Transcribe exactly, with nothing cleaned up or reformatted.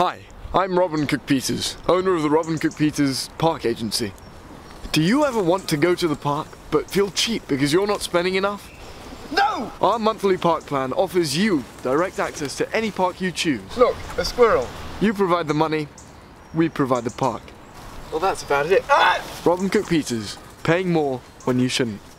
Hi, I'm Robin Cook-Peters, owner of the Robin Cook-Peters Park Agency. Do you ever want to go to the park but feel cheap because you're not spending enough? No! Our monthly park plan offers you direct access to any park you choose. Look, a squirrel. You provide the money, we provide the park. Well, that's about it. Ah! Robin Cook-Peters, paying more when you shouldn't.